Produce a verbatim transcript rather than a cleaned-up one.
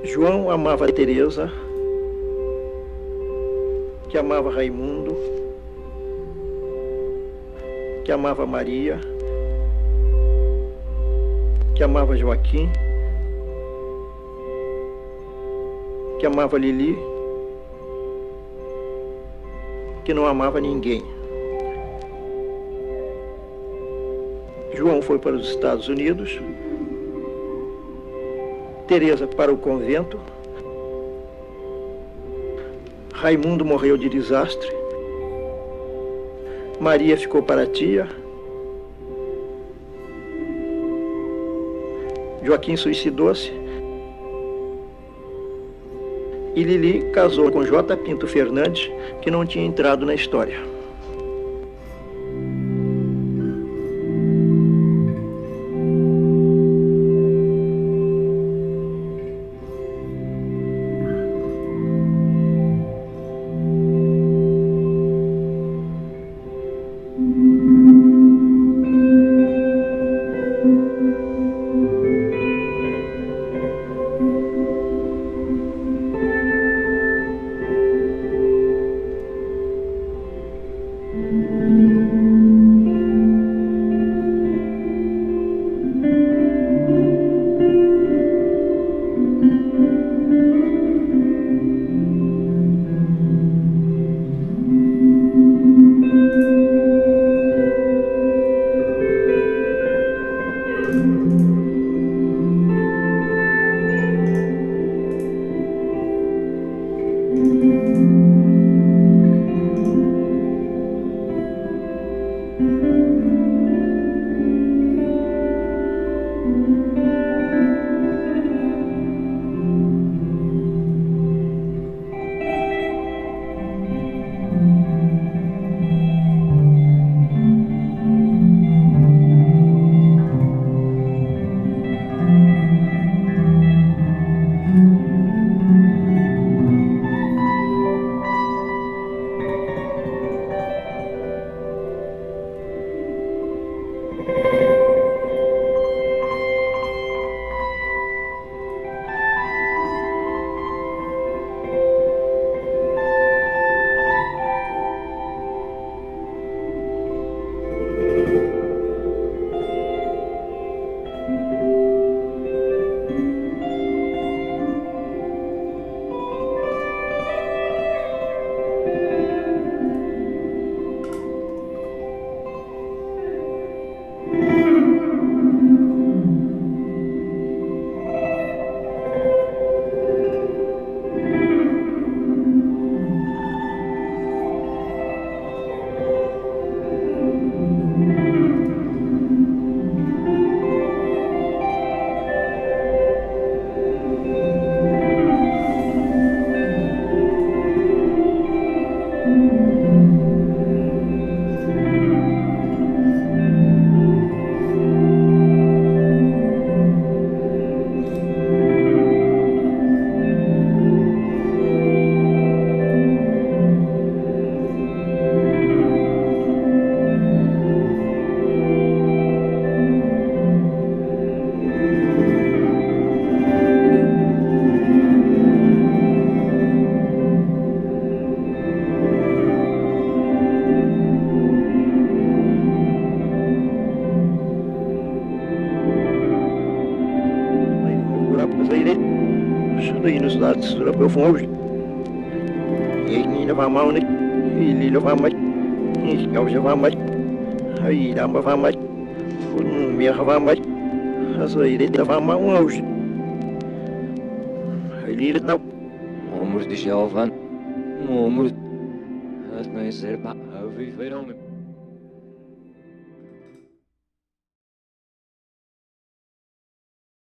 João amava Teresa, que amava Raimundo, que amava Maria, que amava Joaquim, que amava Lili, que não amava ninguém. João foi para os Estados Unidos, Teresa para o convento, Raimundo morreu de desastre, Maria ficou para a tia, Joaquim suicidou-se e Lili casou com J. Pinto Fernandes, que não tinha entrado na história. Eu fui hoje. E ainda vai mal, né? E ele vai mais. E eu já vai mais. Aí dá uma vai mais. O número vai mais. As aí vai mais um hoje. Aí ele não. Vamos deixar o van. Vamos. As não é ser para viver homem.